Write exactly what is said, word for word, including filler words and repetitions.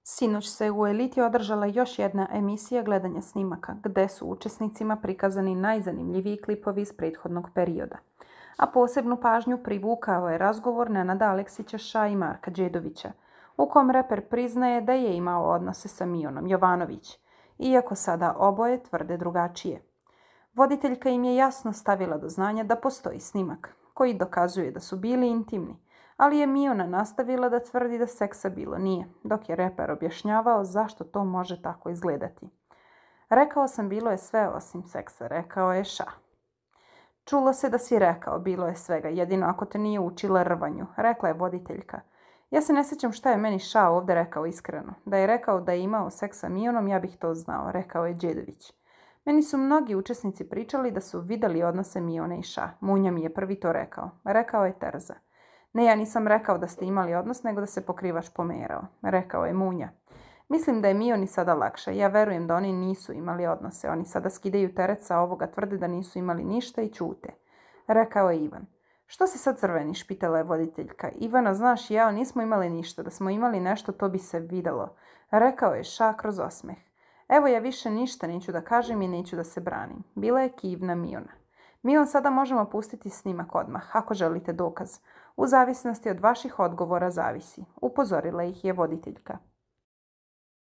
Sinoć se u Eliti održala još jedna emisija gledanja snimaka, gde su učesnicima prikazani najzanimljiviji klipovi iz prethodnog perioda. A posebnu pažnju privukao je razgovor Nenada Aleksića i Marka Đedovića, u kom reper priznaje da je imao odnose sa Mijonom Jovanović, iako sada oboje tvrde drugačije. Voditeljka im je jasno stavila do znanja da postoji snimak, koji dokazuje da su bili intimni, ali je Mijona nastavila da tvrdi da seksa bilo nije, dok je reper objašnjavao zašto to može tako izgledati. Rekao sam bilo je sve osim seksa, rekao je Ša. Čulo se da si rekao bilo je svega, jedino ako te nije učila rvanju, rekla je voditeljka. Ja se ne sjećam šta je meni Ša ovdje rekao iskreno. Da je rekao da je imao seks sa Mijonom, ja bih to znao, rekao je Đedović. Meni su mnogi učesnici pričali da su vidjeli odnose Mijone i Ša. Munja mi je prvi to rekao. Rekao je Terza. Ne, ja nisam rekao da ste imali odnos, nego da se pokrivač pomerao, rekao je Munja. Mislim da je Mijoni sada lakše. Ja verujem da oni nisu imali odnose. Oni sada skidaju teret sa ovoga, tvrde da nisu imali ništa i ćute, rekao je Ivan. Što se sad crveniš, pitala je voditeljka. Ivana, znaš, ja nismo imali ništa. Da smo imali nešto, to bi se videlo, rekao je Ša kroz osmeh. Evo, ja više ništa neću da kažem i neću da se branim. Bila je kivna Mijona. Mijon, sada možemo pustiti snimak odmah, ako želite dokaz. U zavisnosti od vaših odgovora zavisi, upozorila ih je voditeljka.